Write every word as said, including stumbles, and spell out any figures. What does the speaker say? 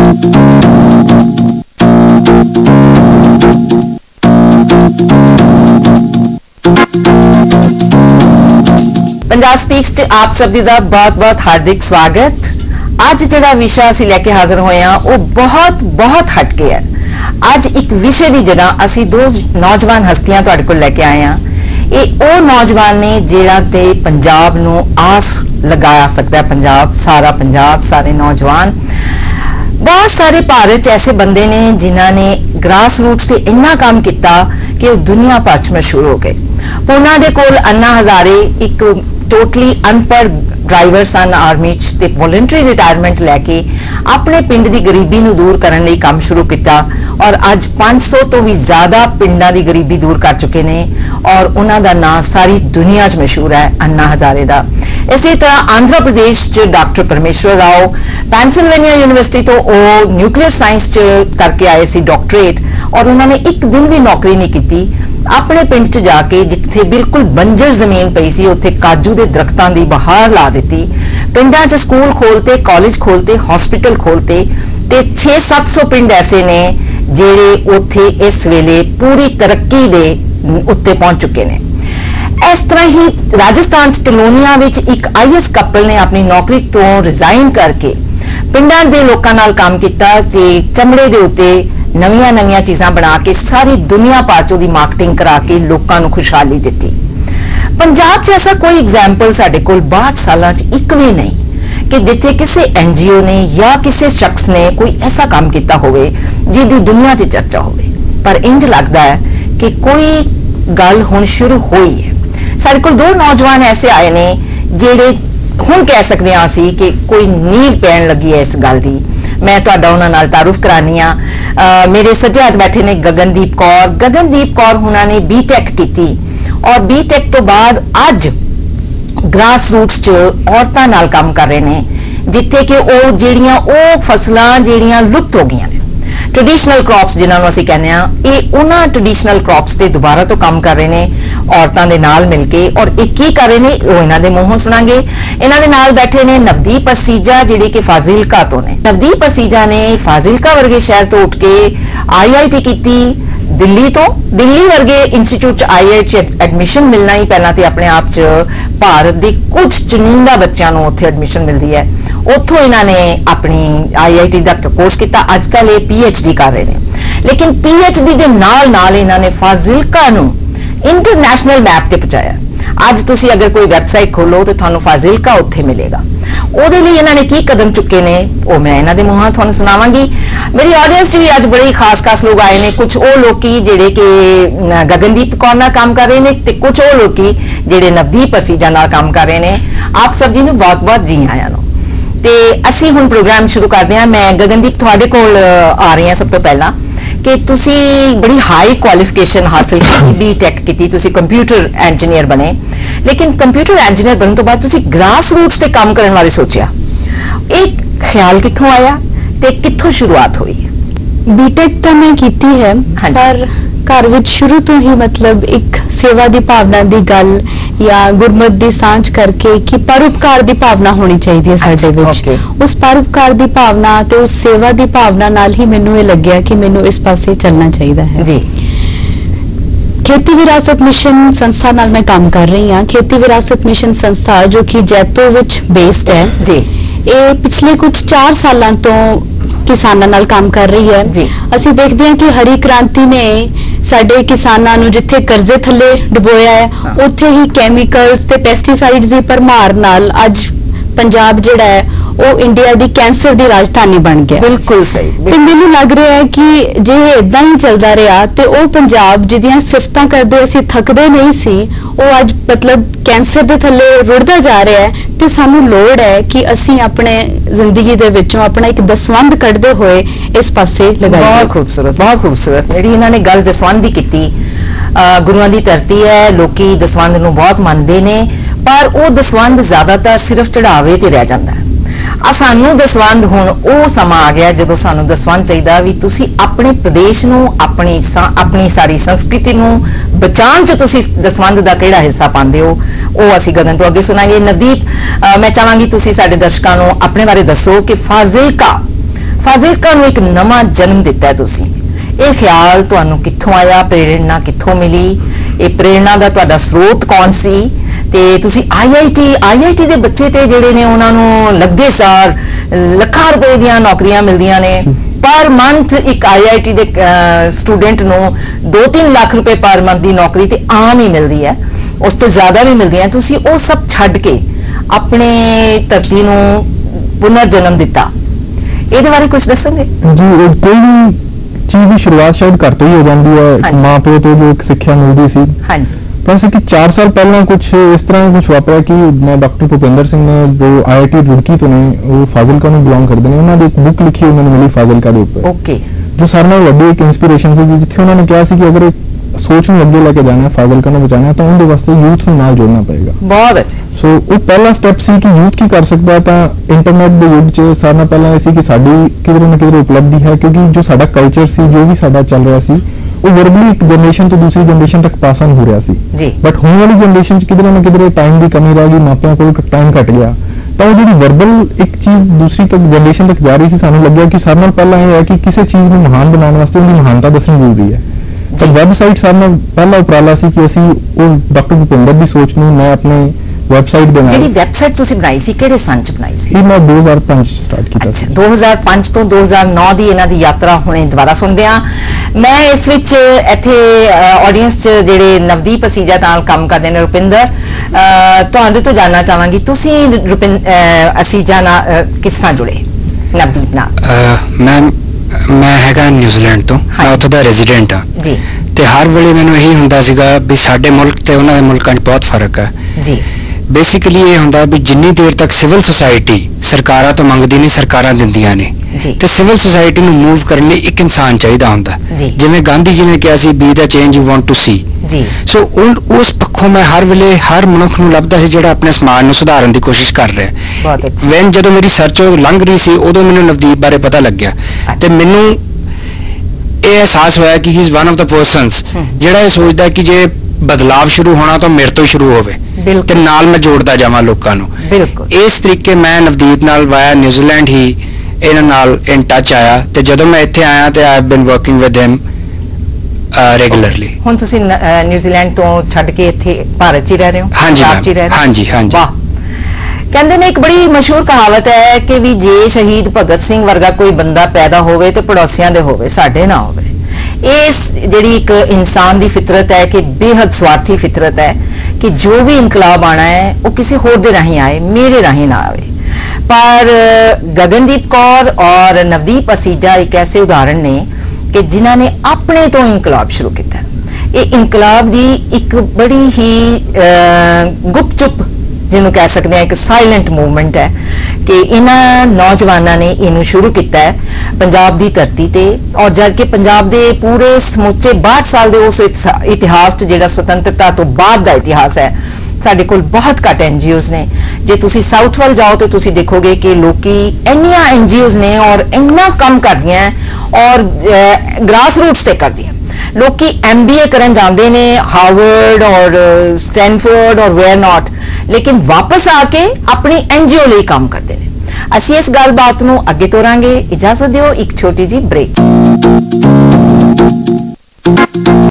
Punjab speaks च आप सभी का बहुत बहुत हार्दिक स्वागत। अज जिहड़ा विषय असीं लैके हाजिर होए हां वो बहुत बहुत हटके है। अज एक विषय की जगह असी दो नौजवान हस्तियां तुहाडे कोल लैके आए हां। ये वो नौजवान ने जिहड़ा ते पंजाब नूं आस लगा सकता है। पंजाब सारा पंजाब सारे नौजवान बहुत सारे भारत च ऐसे बंदे ने जिन्होंने ग्रास रूट्स से इन्ना काम किया कि वो दुनिया भर च मशहूर हो गए। पूना दे कोल अन्ना हजारे एक टोटली अनपढ़ ड्राइवर सन आर्मी च वॉलंटरी रिटायरमेंट लैके अपने पिंड की गरीबी नूं दूर करने लई काम शुरू किया और अज पांच सौ तो भी ज्यादा पिंडां की गरीबी दूर कर चुके हैं और उन्हां दा नाम सारी दुनिया च मशहूर है अन्ना हजारे दा। इसी तरह आंध्र प्रदेश च डॉक्टर परमेश्वर राव पेंसिल्वेनिया यूनिवर्सिटी तो वो न्यूक्लियर साइंस च करके आए सी डॉक्टरेट और उन्होंने एक दिन भी नौकरी नहीं की। अपने पिंड च जाके जिथे बिल्कुल बंजर जमीन पई सी उत्थे काजू के दरख्तां दी बहार ला दी। पिंडां च स्कूल खोलते कॉलेज खोलते हॉस्पिटल खोलते ते छे सत्त सौ पिंड ऐसे ने जेड़े उत्थे इस वेले पूरी तरक्की दे उत्ते पहुंच चुके ने। इस तरह ही राजस्थान च टलोनिया विच एक आई एस कपल ने अपनी नौकरी तो रिजाइन करके पिंडां दे लोकां नाल काम किया ते चमड़े दे उत्ते नवीं नवीं चीज़ां बना के सारी दुनिया भर च उहदी मार्केटिंग करा के लोकां नूं खुशहाली दित्ती। पंजाब च ऐसा कोई एग्जाम्पल साडे कोल बाहठ सालां च एक भी नहीं कि जिथे किसी एन जी ओ ने या किसी शख्स ने कोई ऐसा काम किया होवे जिहदी दुनिया च चर्चा होवे। पर इंज लगता है कि कोई गल हुण शुरू हुई है। साडे कोल दो नौजवान ऐसे आए ने जिहड़े हुण कह सकते हैं असीं कि कोई नींव पैण लगी है इस गल दी। मैं तुहाडा उन्हां नाल तारुफ करानी आ। मेरे सज्जे हाथ बैठे ने गगनदीप कौर। गगनदीप कौर हुणां ने बी टेक की और बी टेक तो बाद अज ग्रास रूट्स च औरतां नाल काम कर रहे हैं जिथे कि वो जिहड़ियां ओ फसलां जिहड़ियां लुप्त हो गई ने ट्रेडिशनल क्रॉप्स जिन्होंने असीं कहने आ ये उन्हां ट्रेडिशनल क्रॉप्स ते दोबारा तो काम कर रहे हैं औरतां दे नाल मिलके और ये की कर रहे हैं वो इन्हां दे मूंहों सुणांगे। इन्हां दे नाल बैठे ने नवदीप असीजा जिहड़े कि फाजिलका तो ने। नवदीप असीजा ने फाजिलका वर्गे शहर तो उठ के आई आई टी की दिल्ली तो दिल्ली वर्गे institute I I T admission मिलना ही पहला तो अपने आप च भारत के कुछ चुनिंदा बच्चों को उत्थे एडमिशन मिलती है। उत्थों इन्होंने अपनी आई आई टी का कोर्स किया। अजकल ये पी एच डी कर रहे हैं लेकिन पी एच डी के नाल नाल इन्होंने फाजिलका नूं इंटरनेशनल मैप ते पहुंचाया। अज तुसी अगर कोई वैबसाइट खोलो तो थानू फाजिलका उत्थे मिलेगा। ਉਹਦੇ ਲਈ ਇਹਨਾਂ ਨੇ ਕੀ कदम चुके ने वो मैं इन्हां दे मूहां ਤੁਹਾਨੂੰ सुनावांगी। मेरी ऑडियंस भी अज बड़े खास खास लोग आए ने। कुछ वो लोग जिहड़े कि गगनदीप कौर नाल काम कर रहे हैं ते कुछ वो लोग जिहड़े नवदीप असीजा नाल काम कर रहे हैं। आप सब जी नूं बहुत बहुत जी आयां नूं ते असीं हुण प्रोग्राम शुरू करदे हां। मैं गगनदीप तुहाडे कोल आ रही हां। सब तो पहला कि तुसी बड़ी हाई क्वालिफिकेशन हासिल की बी टेक की तुसी कंप्यूटर इंजीनियर बने लेकिन कंप्यूटर इंजीनियर बनने तो बाद तुसी ग्रास रूट्स ते काम करने बारे सोचा। एक ख्याल कित्थों आया ते कित्थों शुरुआत हुई? बीटेक तो मैं की है पर घर विच शुरू तो ही मतलब एक सेवा की भावना की गल या गुरमत की सांझ करके कि परोपकार की भावना होनी चाहिए साडे विच। उस परोपकार की भावना ते उस सेवा की भावना नाल ही मैनू ये लग्या कि मैनू इस पासे चलना चाहिए है जी। खेती विरासत मिशन संस्था नाल मैं काम कर रही हाँ। खेती विरासत मिशन संस्था जो कि जैतो विच बेस्ड है जी। ये पिछले कुछ चार सालों तो किसानां नाल काम कर रही है जी। असीं देखते हैं कि हरी क्रांति ने साडे किसानां नूं जिथे कर्जे थले डुबोया है हाँ। उत्थे ही कैमिकल्स ते पेस्टिसाइड्स दी भरमार नाल अज पंजाब जिहड़ा है वो इंडिया दी कैंसर दी राजधानी बन गया। बिल्कुल सही। ते मैनूं लग रहा है कि जे इदां ही चलदा रहा ते वो पंजाब जिहदियां सिफतां करदे असीं थकदे नहीं सी वो अज मतलब कैंसर दे थल्ले रुड़दा जा रहा है। ते सानूं लोड़ है कि असीं अपने जिंदगी दे विचों अपना एक दसवंध कढदे होए इस पासे लगाईए। बहुत खूबसूरत बहुत खूबसूरत मेरी इन्हां ने गल दसवंध दी कीती। गुरुआं दी धरती है लोकी दसवंध नूं बहुत मनदे ने पर वो दसवंध ज्यादातर सिर्फ चढ़ावे ते रह जांदा है। आ सानू दसवंध हुण वो समा आ गया जदों सानू दसवंध चाहिदा भी तुसी अपने प्रदेश नूं अपनी अपनी सारी संस्कृति नूं बचाण च तुसी दसवंध दा किहड़ा हिस्सा पांदे हो वो असीं गगन तो अगे सुनांगे। नवदीप मैं चाहांगी तुसी साडे दर्शकां नूं अपने बारे दसो कि फाजिलका ਫਾਜ਼ਿਲਕਾ ਨੂੰ ਇੱਕ ਨਵਾਂ ਜਨਮ ਦਿੱਤਾ ਤੁਸੀਂ। ਇਹ ਖਿਆਲ ਤੁਹਾਨੂੰ ਕਿੱਥੋਂ ਆਇਆ, ਪ੍ਰੇਰਣਾ ਕਿੱਥੋਂ ਮਿਲੀ, ਇਹ ਪ੍ਰੇਰਣਾ ਦਾ ਤੁਹਾਡਾ ਸਰੋਤ ਕੌਣ ਸੀ? ਤੇ ਤੁਸੀਂ ਆਈਆਈਟੀ ਆਈਆਈਟੀ ਦੇ ਬੱਚੇ ਤੇ ਜਿਹੜੇ ਨੇ ਉਹਨਾਂ ਨੂੰ ਲੱਗਦੇ ਸਾਰ ਲੱਖਾਂ ਰੁਪਏ ਦੀਆਂ ਨੌਕਰੀਆਂ ਮਿਲਦੀਆਂ ਨੇ। ਪਰ ਮੰਥ ਇੱਕ ਆਈਆਈਟੀ ਦੇ ਸਟੂਡੈਂਟ ਨੂੰ ਦੋ ਤਿੰਨ ਲੱਖ ਰੁਪਏ ਪਰ ਮੰਥ ਦੀ ਨੌਕਰੀ ਤੇ ਆਮ ਹੀ ਮਿਲਦੀ ਹੈ, ਉਸ ਤੋਂ ਜ਼ਿਆਦਾ ਵੀ ਮਿਲਦੀਆਂ। ਤੁਸੀਂ ਉਹ ਸਭ ਛੱਡ ਕੇ ਆਪਣੇ ਧਰਤੀ ਨੂੰ ਪੁਨਰ ਜਨਮ ਦਿੱਤਾ, ਇਹਦੇ ਬਾਰੇ ਕੁਝ ਦੱਸੋਗੇ ਜੀ? ਕੋਈ ਵੀ ਚੀਜ਼ ਦੀ ਸ਼ੁਰੂਆਤ ਸ਼ਾਇਦ ਘਰ ਤੋਂ ਹੀ ਹੋ ਜਾਂਦੀ ਹੈ, ਮਾਂ ਪਿਓ ਤੋਂ ਜੋ ਇੱਕ ਸਿੱਖਿਆ ਮਿਲਦੀ ਸੀ। ਹਾਂਜੀ। ਤਾਂ ਅਸੀਂ ਕਿ ਚਾਰ ਸਾਲ ਪਹਿਲਾਂ ਕੁਝ ਇਸ ਤਰ੍ਹਾਂ ਕੁਝ ਵਾਪਰਿਆ ਕਿ ਮੈਂ ਡਾਕਟਰ ਭੁਪਿੰਦਰ ਸਿੰਘ ਨੇ ਜੋ ਆਈਆਈਟੀ ਰੁੜਕੀ ਤੋਂ ਨੇ, ਉਹ ਫਾਜ਼ਿਲਕਾ ਨੂੰ ਬਿਲੋਂਗ ਕਰਦੇ ਨੇ, ਉਹਨਾਂ ਦੀ ਇੱਕ ਬੁੱਕ ਲਿਖੀ ਉਹਨਾਂ ਨੂੰ ਮਿਲੀ ਫਾਜ਼ਿਲਕਾ ਦੇ ਉੱਪਰ, ਓਕੇ, ਜੋ ਸਾਡੇ ਨਾਲ ਵੱਡੀ ਇੱਕ ਇੰਸਪੀਰੇਸ਼ਨ ਸੀ, ਜਿੱਥੇ ਉਹਨਾਂ ਨੇ ਕਿਹਾ ਸੀ ਕਿ ਅਗਰ ਸੋਚ ਨੂੰ ਅੱਗੇ ਲੈ ਕੇ ਜਾਣਾ, ਫਾਜ਼ਿਲਕਾ ਨੂੰ ਬਚਾਉਣਾ, ਤਾਂ ਉਹਦੇ ਵਾਸਤੇ ਯੂਥ ਨੂੰ ਨਾਲ ਜੋੜਨਾ ਪਏਗਾ। ਬਹੁਤ ਅੱਛਾ। ਸੋ ਉਹ ਪਹਿਲਾ ਸਟੈਪ ਸੀ ਕਿ ਯੂਥ ਕੀ ਕਰ ਸਕਦਾ। ਤਾਂ ਇੰਟਰਨੈਟ ਦੇ ਯੁੱਗ 'ਚ ਸਾਰਿਆਂ ਨਾਲ ਪਹਿਲਾਂ ਇਹ ਸੀ ਕਿ ਸਾਡੀ ਕਿਧਰੇ ਨਾ ਕਿਧਰੇ ਉਪਲਬਧੀ ਹੈ, ਕਿਉਂਕਿ ਜੋ ਸਾਡਾ ਕਲਚਰ ਸੀ, ਜੋ ਵੀ ਸਾਡਾ ਚੱਲ ਰਿਹਾ ਸੀ, ਉਹ ਵਰਬਲੀ ਇੱਕ ਜਨਰੇਸ਼ਨ ਤੋਂ ਦੂਸਰੀ ਜਨਰੇਸ਼ਨ ਤੱਕ ਪਾਸ ਆਨ ਹੋ ਰਿਹਾ ਸੀ ਜੀ। ਬਟ ਹੁਣ ਵਾਲੀ ਜਨਰੇਸ਼ਨ 'ਚ ਕਿਧਰੇ ਨਾ ਕਿਧਰੇ ਟਾਈਮ ਦੀ ਕਮੀ ਰਹਿ ਗਈ, ਮਾਪਿਆਂ ਕੋਲ ਟਾਈਮ ਘਟ ਗਿਆ, ਤਾਂ ਉਹ ਜਿਹੜੀ ਵਰਬਲ ਇੱਕ ਚੀਜ਼ ਦੂਸਰੀ ਤੱਕ ਜਨਰੇਸ਼ਨ ਤੱਕ ਜਾ ਰਹੀ ਸੀ। ਸਾਨੂੰ ਲੱਗਿਆ ਕਿ ਸਾਰਿਆਂ ਨਾਲ ਪਹਿਲਾਂ ਇਹ ਹੈ ਕਿ ਕਿਸੇ ਚੀਜ਼ ਨੂੰ ਮਹਾਨ ਬਣਾਉਣ ਵਾਸਤੇ ਉਹਦੀ ਮਹਾਨਤਾ ਦੱਸਣੀ ਜ਼ਰੂਰੀ ਹੈ। ਤਾਂ ਵੈਬਸਾਈਟ ਸਾਡੇ ਨਾਲ ਪਹਿਲਾ ਉਪਰਾਲਾ ਸੀ ਕਿ ਅਸੀਂ ਉਹ ਡਾਕਟਰ ਭੁਪਿੰਦਰ ਦੀ ਸੋਚ ਨੂੰ ਮੈਂ ਆਪਣੇ ਵੈਬਸਾਈਟ ਦੇ ਨਾਲ, ਜਿਹੜੀ ਵੈਬਸਾਈਟ ਤੁਸੀਂ ਬਣਾਈ ਸੀ ਕਿਹੜੇ ਸਾਲ ਚ ਬਣਾਈ ਸੀ? ਇਹ ਮੈਂ ਦੋ ਹਜ਼ਾਰ ਪੰਜ ਸਟਾਰਟ ਕੀਤਾ ਸੀ। ਦੋ ਹਜ਼ਾਰ ਪੰਜ ਤੋਂ ਦੋ ਹਜ਼ਾਰ ਨੌ ਦੀ ਇਹਨਾਂ ਦੀ ਯਾਤਰਾ ਹੁਣੇ ਦੁਬਾਰਾ ਸੁਣਦੇ ਆ। ਮੈਂ ਇਸ ਵਿੱਚ ਇੱਥੇ ਆਡੀਅנס ਚ ਜਿਹੜੇ ਨਵਦੀਪ ਅਸੀਜਾ ਨਾਲ ਕੰਮ ਕਰਦੇ ਨੇ, ਰੁਪਿੰਦਰ, ਤੁਹਾਡੇ ਤੋਂ ਜਾਨਣਾ ਚਾਹਾਂਗੀ, ਤੁਸੀਂ ਅਸੀਜਾ ਨਾਲ ਕਿਸ ਤਰ੍ਹਾਂ ਜੁੜੇ ਨਵਦੀਪ ਨਾਲ? ਮੈਂ ਮੈਂ ਹੈਗਾ ਨਿਊਜ਼ੀਲੈਂਡ ਤੋਂ, ਮੈਂ ਉੱਥੋਂ ਦਾ ਰੈਜ਼ੀਡੈਂਟ ਹਾਂ ਜੀ। ਤੇ ਹਰ ਵੇਲੇ ਮੈਨੂੰ ਇਹੀ ਹੁੰਦਾ ਸੀਗਾ ਵੀ ਸਾਡੇ ਮੁਲਕ ਤੇ ਉਹਨਾਂ ਦੇ ਮੁਲਕਾਂ 'ਚ ਬਹੁਤ ਫਰਕ ਹੈ ਜੀ। ਬੇਸਿਕਲੀ ਇਹ ਹੁੰਦਾ ਵੀ ਜਿੰਨੀ ਦੇਰ ਤੱਕ ਸਿਵਲ ਸੁਸਾਇਟੀ ਸਰਕਾਰਾਂ ਤੋਂ ਮੰਗਦੀ ਨਹੀਂ, ਸਰਕਾਰਾਂ ਦਿੰਦੀਆਂ ਨੇ, ਤੇ ਸਿਵਲ ਸੁਸਾਇਟੀ ਨੂੰ ਮੂਵ ਕਰਨ ਲਈ ਇੱਕ ਇਨਸਾਨ ਚਾਹੀਦਾ ਹੁੰਦਾ। ਜਿਵੇਂ ਗਾਂਧੀ ਜੀ ਨੇ ਕਿਹਾ ਸੀ, be the change you want to see. So ਉਸ ਪੱਖੋਂ ਮੈਂ ਹਰ ਵੇਲੇ ਹਰ ਮਨੁੱਖ ਨੂੰ ਲੱਭਦਾ ਸੀ ਜਿਹੜਾ ਆਪਣੇ ਸਮਾਜ ਨੂੰ ਸੁਧਾਰਨ ਦੀ ਕੋਸ਼ਿਸ਼ ਕਰ ਰਿਹਾ। ਵੈਨ ਜਦੋਂ ਮੇਰੀ ਸਰਚ ਲੰਘ ਰਹੀ ਸੀ, ਉਦੋਂ ਮੈਨੂੰ ਨਵਦੀਪ ਬਾਰੇ ਪਤਾ ਲੱਗਿਆ ਤੇ ਮੈਨੂੰ ਇਹ ਅਹਿਸਾਸ ਹੋਇਆ ਕਿ he is one of the persons ਜਿਹੜਾ ਇਹ ਸੋਚਦਾ ਕਿ ਜੇ ਬਦਲਾਵ ਸ਼ੁਰੂ ਹੋਣਾ ਤਾਂ ਮੇਰੇ ਤੋਂ ਸ਼ੁਰੂ ਹੋਵੇ ਤੇ ਨਾਲ ਮੈਂ ਜੋੜਦਾ ਜਾਵਾਂ ਲੋਕਾਂ ਨੂੰ। ਇਸ ਤਰੀਕੇ ਮੈਂ ਨਵਦੀਪ ਨਾਲ ਵਾਇਆ ਨਿਊਜ਼ੀਲੈਂਡ ਹੀ ਇਹਨਾਂ ਨਾਲ ਇਨ ਟੱਚ ਆਇਆ, ਤੇ ਜਦੋਂ ਮੈਂ ਇੱਥੇ ਆਇਆ ਤੇ I have been working with him regularly. ਹੁਣ ਤੁਸੀਂ ਨਿਊਜ਼ੀਲੈਂਡ ਤੋਂ ਛੱਡ ਕੇ ਇੱਥੇ ਭਾਰਤ 'ਚ ਹੀ ਰਹਿ ਰਹੇ ਹੋ? ਹਾਂਜੀ ਹਾਂਜੀ ਹਾਂਜੀ। ਵਾਹ। ਕਹਿੰਦੇ ਨੇ ਇੱਕ ਬੜੀ ਮਸ਼ਹੂਰ ਕਹਾਵਤ ਹੈ ਕਿ ਵੀ ਜੇ ਸ਼ਹੀਦ ਭਗਤ ਸਿੰਘ ਵਰਗਾ ਕੋਈ ਬੰਦਾ ਪੈਦਾ ਹੋਵੇ ਤੇ ਪੜੋਸੀਆਂ ਦੇ ਹੋਵੇ, ਸਾਡੇ ਨਾ ਹੋਵੇ। ਇਸ ਜਿਹੜੀ ਇੱਕ ਇਨਸਾਨ ਦੀ ਫਿਤਰਤ ਹੈ ਕਿ ਬੇਹੱਦ ਸਵਾਰਥੀ ਫਿਤਰਤ ਹੈ ਕਿ ਜੋ ਵੀ ਇਨਕਲਾਬ ਆਣਾ ਹੈ ਉਹ ਕਿਸੇ ਹੋਰ ਦੇ ਰਾਹੀਂ ਆਏ, ਮੇਰੇ ਰਾਹੀਂ ਨਾ ਆਵੇ। ਪਰ ਗਗਨਦੀਪ ਕੌਰ ਔਰ ਨਵਦੀਪ ਅਸੀਜਾ ਇੱਕ ਐਸੇ ਉਦਾਹਰਣ ਨੇ ਕਿ ਜਿਨ੍ਹਾਂ ਨੇ ਆਪਣੇ ਤੋਂ ਇਨਕਲਾਬ ਸ਼ੁਰੂ ਕੀਤਾ। ਇਹ ਇਨਕਲਾਬ ਦੀ ਇੱਕ ਬੜੀ ਹੀ ਗੁਪਚੁਪ, ਜਿਹਨੂੰ ਕਹਿ ਸਕਦੇ ਹਾਂ ਇੱਕ ਸਾਇਲੈਂਟ ਮੂਵਮੈਂਟ ਹੈ ਕਿ ਇਹਨਾਂ ਨੌਜਵਾਨਾਂ ਨੇ ਇਹਨੂੰ ਸ਼ੁਰੂ ਕੀਤਾ ਹੈ ਪੰਜਾਬ ਦੀ ਧਰਤੀ ਤੇ। ਔਰ ਜਦ ਕਿ ਪੰਜਾਬ ਦੇ ਪੂਰੇ ਸਮੁੱਚੇ ਬਾਹਠ ਸਾਲ ਦੇ ਉਸ ਇਤਿਹਾਸ 'ਚ ਜਿਹੜਾ ਸੁਤੰਤਰਤਾ ਤੋਂ ਬਾਅਦ ਦਾ ਇਤਿਹਾਸ ਹੈ, ਸਾਡੇ ਕੋਲ ਬਹੁਤ ਘੱਟ ਐਨਜੀਓਜ਼ ਨੇ। ਜੇ ਤੁਸੀਂ ਸਾਊਥ ਵੱਲ ਜਾਓ ਤਾਂ ਤੁਸੀਂ ਦੇਖੋਗੇ ਕਿ ਲੋਕੀ ਇੰਨੀਆਂ ਐਨਜੀਓਜ਼ ਨੇ ਔਰ ਇੰਨਾ ਕੰਮ ਕਰਦੀਆਂ ਔਰ ਗ੍ਰਾਸ ਰੂਟਸ ਤੇ ਕਰਦੀਆਂ। ਲੋਕੀ ਐਮਬੀਏ ਕਰਨ ਜਾਂਦੇ ਨੇ ਹਾਰਵਰਡ ਔਰ ਸਟੈਨਫੋਰਡ ਔਰ ਵੇਅਰ ਨਾਟ, ਲੇਕਿਨ ਵਾਪਸ ਆ ਕੇ ਆਪਣੀ ਐਨਜੀਓ ਲਈ ਕੰਮ ਕਰਦੇ ਨੇ। ਅਸੀਂ ਇਸ ਗੱਲਬਾਤ ਨੂੰ ਅੱਗੇ ਤੋਰਾਂਗੇ। ਇਜਾਜ਼ਤ ਦਿਓ ਇੱਕ ਛੋਟੀ ਜਿਹੀ ਬ੍ਰੇਕ।